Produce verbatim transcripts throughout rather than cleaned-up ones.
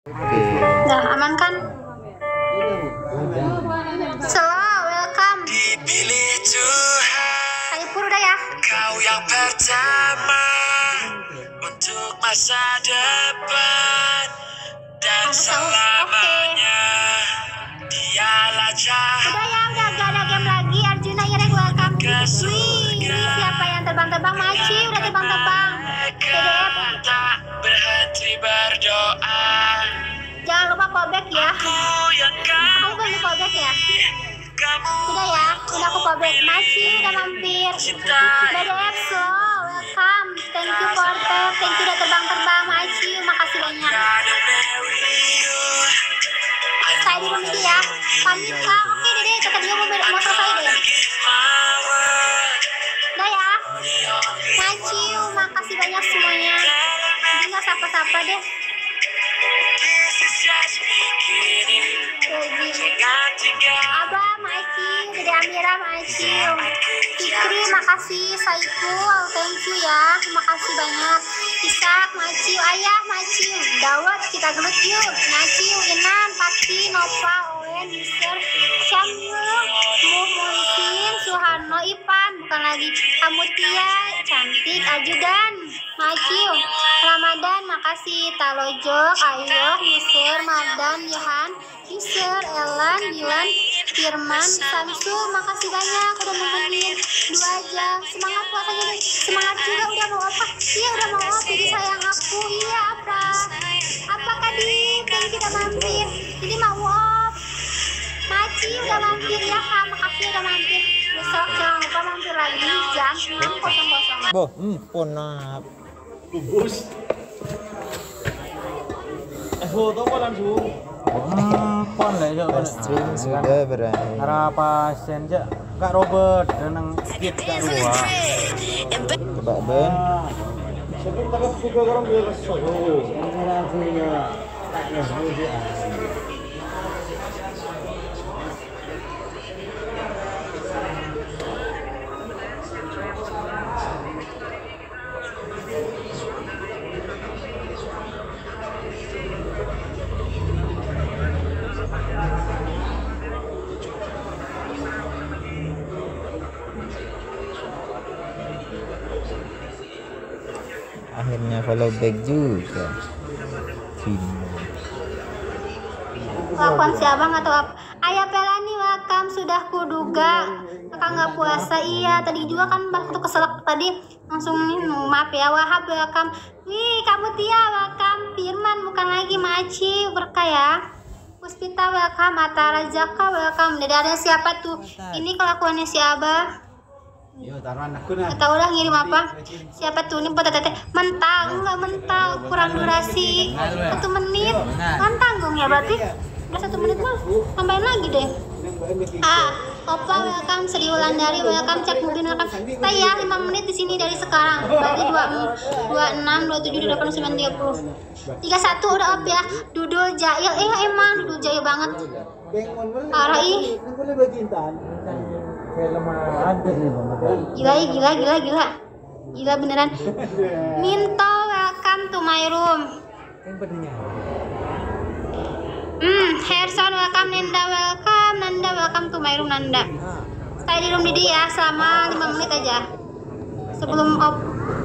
Udah aman kan? Slow, welcome. Saya pur udah ya. Kau yang pertama untuk masa depan dan selamanya. Dialah cahaya. Udah ya, udah gak ada game lagi. Arjuna Irek welcome. Wih, ini siapa yang terbang-terbang? Maci udah terbang-terbang. P D F. Tak berhenti berdoa. Jangan lupa callback ya. Aku yang Kamu belum di callback ya? kamu. Udah ya, udah aku callback. Maci udah mampir. P D F slow, welcome. Thank you Porter, thank you udah terbang-terbang. Maci, makasih banyak. Saya di rumah dia ya. Pamit kak. Oke deh, kata dia mau mau selesai deh. Udah ya. Maci, makasih banyak semuanya. Jadi nggak sapa-sapa deh. Abah, Maci, Dede Amira, Maci, Fikri, makasih, Saiful, thank you ya, makasih banyak. Isak, Maci, Ayah, Maci, Dawat, kita gelut yuk. Maci, Inan, Pasti, Nova, Owen, Mister, Syamil, Muhsin, Suharno, Ipan, bukan lagi Kamutia, Cantik, Ajudan, Maci, Ramadan, makasih. Talojok, Ayo, Mister, Madan, Yohan, Mister, Elan, Dilan, Firman, Samsul, makasih banyak udah nemenin dua jam. Semangat puasanya deh, semangat juga. Udah mau apa? Iya udah mau apa? Jadi sayang aku. Iya apa? Apa Kadip? Thank you udah mampir. Jadi mau off. Maci udah mampir ya kak, makasih udah mampir. Besok jangan lupa mampir lagi jam enam nol nol. Boh, empon nap. Bus. Eh, foto apa langsung? Empon lah ya. Stream sudah berakhir. Harapa senja Kak Robert dan skit Kak Dua. Coba Ben. Sebelum tak suka orang biar solo. Akhirnya follow back juga. Cina. Lakukan si abang atau apa? Ayah Pelani welcome, sudah kuduga kakak nggak puasa. Iya tadi juga kan waktu keselak tadi langsung maaf ya. Wahab welcome. Wih kamu Tia welcome. Firman bukan lagi Maci berkah ya. Puspita welcome. Atara Jaka welcome. Jadi ada siapa tuh? Ini kelakuannya si abah. Gak tau lah ngirim apa. Siapa tuh ini buat teteh mental nggak mental kurang durasi satu menit kan tanggung ya berarti udah satu menit mah tambahin lagi deh. Ah Opa welcome, Sri Wulandari welcome, Cak Mudin welcome. Stay ya lima menit di sini dari sekarang. Berarti dua dua enam dua tujuh dua delapan sembilan tiga puluh tiga satu udah up ya. Dudul Jail eh emang Dudul Jail banget. Parah ih. Gila gila gila gila gila beneran. Minto welcome to my room. Hmm, Herson welcome, Nanda welcome, Nanda welcome to my room Nanda. Stay di room Didi ya selama lima menit aja sebelum op.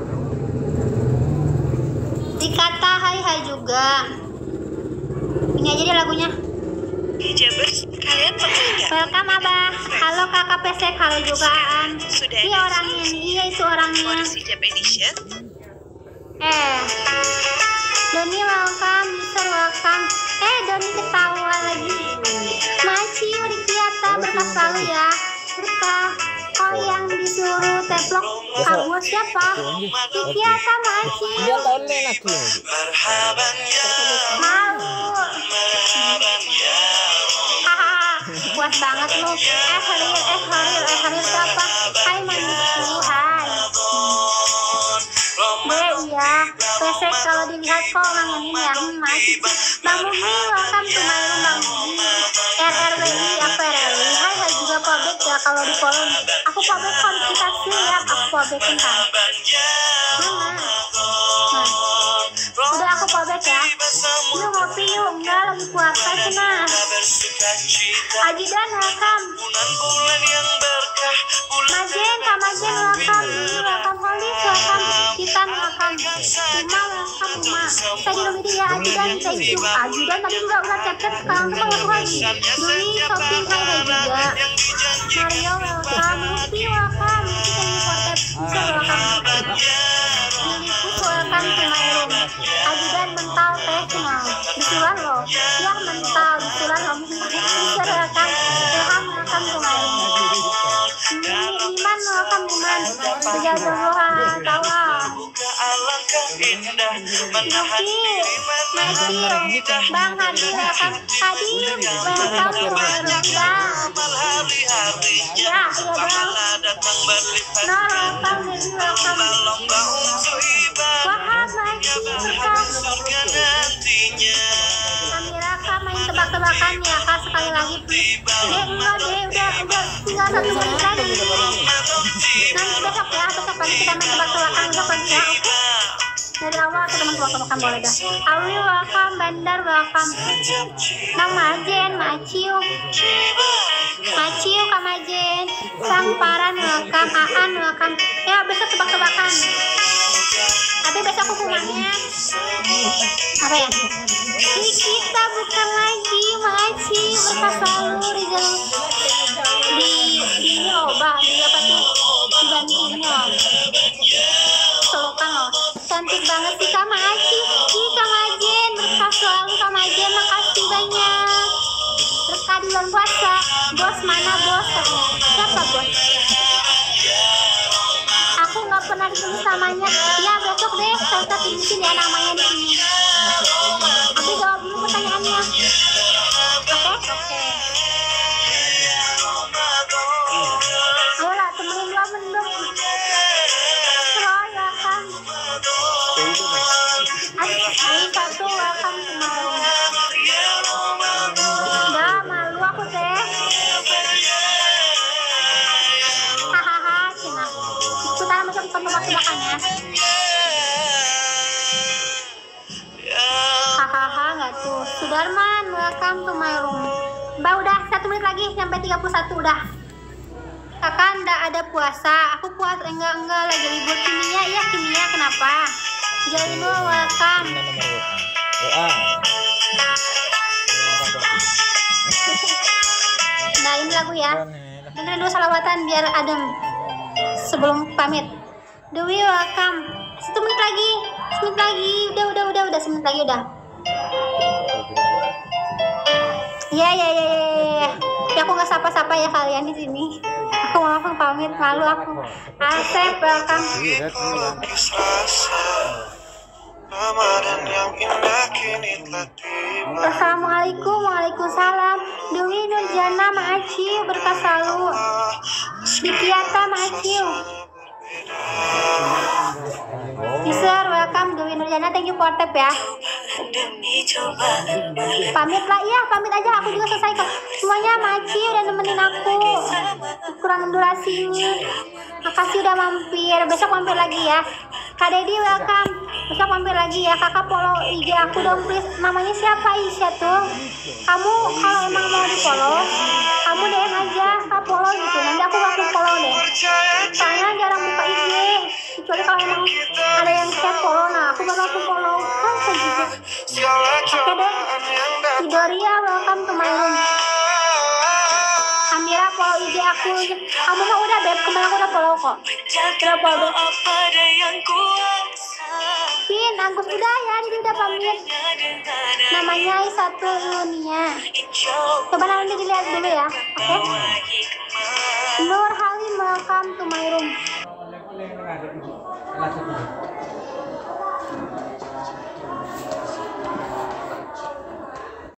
Dikata hai hai juga. Ini aja deh lagunya. Hijabers, kalian pakai nggak? Welcome Abah. Halo kakak Pesek, halo juga Aan. Iya orangnya nih, iya itu orangnya. Bonus hijab edition. Eh, Doni welcome, Mister welcome. Eh, Doni ketawa lagi. Maci, Rikiata, berkah selalu ya. Berkah. Oh yang disuruh teplok kamu siapa? Rikiata Maci. Dia online lagi. Malu. Puas banget lu. Eh Halil, eh Halil, eh Halil siapa? Hai manisku, hai. Deh iya, pesek kalau dilihat kok orang ini ya, hmm, masih. Bang Mugi, welcome to my room Bang Mugi. R R W I, apa R R W I? Hai, hai juga public ya kalau di follow. Aku public kon kita sih ya, aku publikin kan. Mana? Nah. Udah aku callback ya. Yuk ngopi yuk, enggak lagi puasa cina. Ajidan welcome. Majen, Kak Majen welcome. Dwi welcome, Holis welcome. Titan welcome. Uma welcome, Uma. Saya di rumah dia, Ajidan thank you. Ajidan tadi juga udah chat-chat, sekarang tuh aku lagi. Dwi shopping hai hai juga. Mario welcome, Luffy welcome. Luffy thank you for tap. Bisa welcome. Liliput welcome to my room. Ajidan mental teh cina. Bisulan loh. Ya mental, bisulan loh. Bisa welcome. Ilham welcome to my room. Iman welcome Iman. Berjaga doa tawa. Luffy, Matthew, Bang Hadi welcome. Hadi welcome to my room. Ya, iya dong. No welcome, Dedi welcome. Wahab lagi berkah. Amira Kak main tebak-tebakan ya Kak sekali lagi. Dek enggak deh, udah udah tinggal satu menit lagi. Nanti besok ya, besok lagi kita main tebak-tebakan besok lagi ya, oke? Dari awal kita main tebak-tebakan boleh dah. Awi welcome, Bandar welcome. Nang Majen, Maciu. Maciu Kak Majen. Sang Paran welcome, Aan welcome. Ya besok tebak-tebakan. Tapi besok hukumannya apa ya? Ini kita bukan lagi Maci berkas selalu Rizal di di ini loh bah di apa tuh dibantingnya loh selokan loh cantik banget sih Kak Maci. Ih Kak Majen berkas selalu Kak Majen, makasih banyak berkah di bulan puasa. Bos mana bos katanya, siapa bos? Aku nggak pernah ditulis namanya. Ya besok deh saya tulisin ya namanya di sini. Aku jawab dulu pertanyaannya. Oke? Oke. Ayolah temenin dua mendung. Selalu welcome. Ayo satu welcome kemarin. Udah malu aku teh. Hahaha cina. Kita masuk ke tempat makannya. Hahaha nggak tuh. Sudarman welcome to my room. Mbak udah satu menit lagi sampai tiga puluh satu udah. Kakak ndak ada puasa. Aku puasa enggak enggak lagi libur kimia. Iya kimia kenapa? Jainul welcome. Nah ini lagu ya. Dengerin dulu salawatan biar adem sebelum pamit. Dewi welcome. Satu menit lagi. Semenit lagi. Udah udah udah udah semenit lagi udah. Ya ya ya ya ya. Tapi aku nggak sapa-sapa ya kalian di sini. Aku mau langsung pamit, malu aku. Asep welcome. Assalamualaikum, waalaikumsalam. Dewi Nurjana Maaci berkah selalu. Dikiata Maaci. Mister welcome Dewi Nurjana, thank you for tap ya. Pamit lah, iya pamit aja, aku juga selesai kok. Semuanya Maci udah nemenin aku. Kurang durasinya. Makasih udah mampir, besok mampir lagi ya. Kak Dedi welcome, besok mampir lagi ya. Kakak follow I G aku dong please. Namanya siapa Isya tuh? Kamu kalau emang mau di follow, kamu D M aja, kak follow gitu. Nanti aku langsung follow deh. Soalnya jarang buka I G, kecuali kalau emang ada yang chat follow, nah aku baru aku follow. Kan kayak gitu. Oke deh. Sidoria welcome to my room. Amira follow I G aku. Kamu mah udah beb, kemarin aku udah follow kok. Udah follow. Pin, Agus udah ya, dia udah pamit. Namanya satu Lunia. Coba nanti dilihat dulu ya, oke? Okay? Nur Halim welcome to my room.